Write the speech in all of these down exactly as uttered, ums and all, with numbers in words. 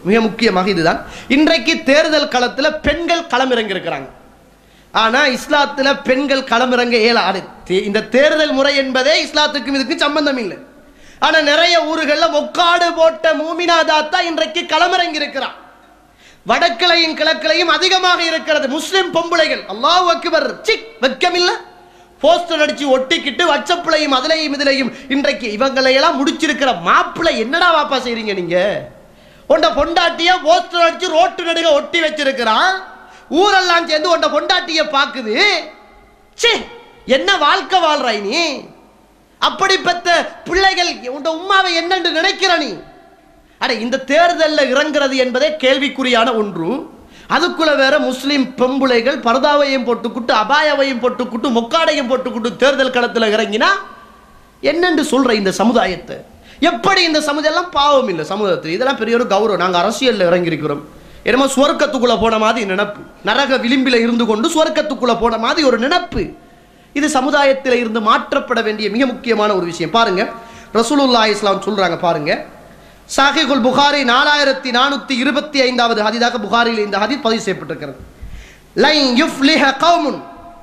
மிக முக்கியமாக இதுதான். இன்றைக்கு தேர்தல் களத்தில் பெண்கள் களமிறங்கி இருக்கிறாங்க. ஆனா இஸ்லாத்துல பெண்கள் களமிறங்க இயலாது. இந்த தேர்தல் முறை என்பதே இஸ்லாத்துக்கும் இதுக்கு சம்பந்தம் இல்லை. ஆனா நிறைய ஊர்களில் மொக்காடு போட்ட மூமினா தாத்தா இன்றைக்கு களமிறங்கி இருக்கிறான். வடக்கிளையும் கிழக்கிளையும் அதிகமாக இருக்கிறது முஸ்லிம் பொம்பளைகள். அல்லாஹ் அக்பர், சிக் வெக்கமில்லை. போஸ்டர் அடிச்சு ஒட்டிக்கிட்டு வாட்ஸ்அப்லையும் அதிலையும் இதிலையும் இன்றைக்கு இவங்களையெல்லாம் முடிச்சிருக்கிற மாப்பிள்ளை என்னடா வாப்பா செய்றீங்க நீங்க? உண்ட பொண்டாட்டிய போஸ்டர் அடிச்சு ரோட்டு நடுக ஒட்டி வச்சிருக்கிறான். ஊரெல்லாம் சேர்ந்து உண்ட பொண்டாட்டிய பாக்குது. சே, என்ன வாழ்க்கை வாழ்றாய் நீ? அப்படிப்பட்ட பிள்ளைகள் உண்ட உம்மாவை என்னென்று நினைக்கிற நீ? அட, இந்த தேர்தலில் இறங்குறது என்பதே கேள்விக்குறியான ஒன்று. அதுக்குள்ள வேற முஸ்லிம் பெம்புளைகள் பரதாவையும் போட்டுக்கிட்டு அபாயாவையும் போட்டுக்கிட்டு மொக்காடையும் போட்டுக்கிட்டு தேர்தல் களத்தில் இறங்கினா என்னென்று சொல்ற இந்த சமுதாயத்தை? எப்படி இந்த சமுதாயம் எல்லாம் பாவம் இல்லை சமுதாயத்தில்? இதெல்லாம் பெரிய ஒரு கௌரவம். நாங்கள் அரசியலில் இறங்கியிருக்கிறோம். என்னமோ சுவர்க்கத்துக்குள்ள போன மாதிரி நினைப்பு, நரக விளிம்பில இருந்து கொண்டு சுவர்க்கத்துக்குள்ள போன மாதிரி ஒரு நினைப்பு. இது சமுதாயத்தில் இருந்து மாற்றப்பட வேண்டிய மிக முக்கியமான ஒரு விஷயம். பாருங்க, ரசூலுல்லாஹி இஸ்லாம் சொல்றாங்க பாருங்க, சஹீஹுல் புகாரி நாலாயிரத்தி நானூத்தி இருபத்தி ஐந்தாவது ஹதீஸாக புகாரியில் இந்த ஹதீஸ் பதிவு செய்யப்பட்டிருக்கிறது. லை யுஃப்லிஹ கௌமுன்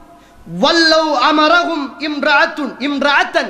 வல்லவ் அமரஹும் இம்ரஅத்துன் இம்ரஅத்தன்.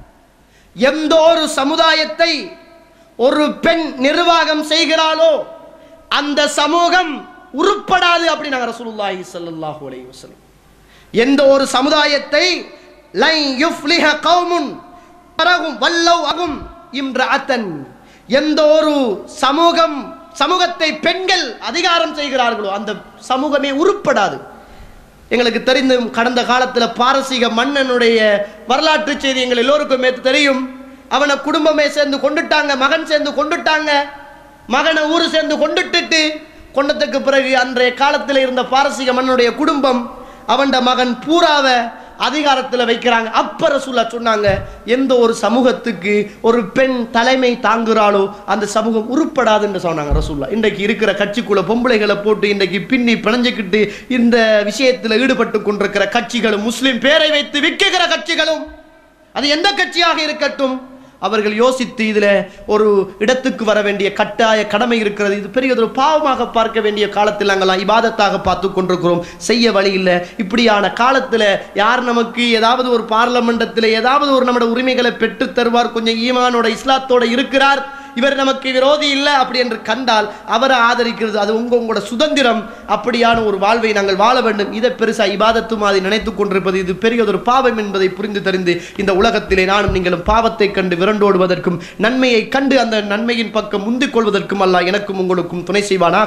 எந்த ஒரு சமுதாயத்தை ஒரு பெண் நிர்வாகம் செய்கிறாளோ அந்த சமூகம் உருப்படாது அப்படின்னாங்க ரசூலுல்லாஹி ஸல்லல்லாஹு அலைஹி வஸல்லம். எந்த ஒரு சமுதாயத்தை லை யுஃப்லிஹ கௌமுன் அமரஹும் வல்லவ் அகும் இம்ரஅத்தன், எந்த ஒரு சமூகம் சமூகத்தை பெண்கள் அதிகாரம் செய்கிறார்களோ அந்த சமூகமே உருப்படாது. எங்களுக்கு தெரிந்து கடந்த காலத்தில் பாரசீக மன்னனுடைய வரலாற்று செய்தி எங்கள் எல்லோருக்குமே தெரியும். அவனை குடும்பமே சேர்ந்து கொண்டுட்டாங்க, மகன் சேர்ந்து கொண்டுட்டாங்க, மகனை ஊரு சேர்ந்து கொண்டுட்டு கொண்டதுக்கு பிறகு அன்றைய காலத்தில் இருந்த பாரசீக மன்னனுடைய குடும்பம் அவன் மகன் பூராவை அதிகாரத்தில் வைக்கிறாங்க. அப்ப ரசூலுல்லாஹ் சொன்னாங்க, எந்த ஒரு சமூகத்துக்கு ஒரு பெண் தலைமை தாங்குறாளோ அந்த சமூகம் உருப்படாது என்று சொன்னாங்க ரசூலுல்லாஹ். இன்றைக்கு இருக்கிற கட்சிக்குள்ள பொம்பளைகளை போட்டு இன்றைக்கு பின்னி பிணைஞ்சிக்கிட்டு இந்த விஷயத்தில் ஈடுபட்டு கொண்டிருக்கிற கட்சிகளும் முஸ்லிம் பேரை வைத்து விற்கிற கட்சிகளும் அது எந்த கட்சியாக இருக்கட்டும் அவர்கள் யோசித்து இதில் ஒரு இடத்துக்கு வர வேண்டிய கட்டாய கடமை இருக்கிறது. இது பெரிய ஒரு பாவமாக பார்க்க வேண்டிய காலத்தில் நாங்கள்லாம் இபாதத்தாக பார்த்து கொண்டிருக்கிறோம். செய்ய வழி இல்லை. இப்படியான காலத்தில் யார் நமக்கு ஏதாவது ஒரு பார்லமெண்டத்தில் ஏதாவது ஒரு நம்முடைய உரிமைகளை பெற்று தருவார், கொஞ்சம் ஈமானோட இஸ்லாத்தோட இருக்கிறார், இவர் நமக்கு விரோதி இல்லை அப்படி என்று கண்டால் அவரை ஆதரிக்கிறது அது உங்க உங்களோட சுதந்திரம். அப்படியான ஒரு வாழ்வை நாங்கள் வாழ வேண்டும். இதை பெருசா இபாதத்து மாதிரி நினைத்துக் கொண்டிருப்பது இது பெரிய ஒரு பாவம் என்பதை புரிந்து தெரிந்து இந்த உலகத்திலே நானும் நீங்களும் பாவத்தை கண்டு விரண்டோடுவதற்கும் நன்மையை கண்டு அந்த நன்மையின் பக்கம் முந்திக் கொள்வதற்கும் அல்லாஹ் எனக்கும் உங்களுக்கும் துணை செய்வானா.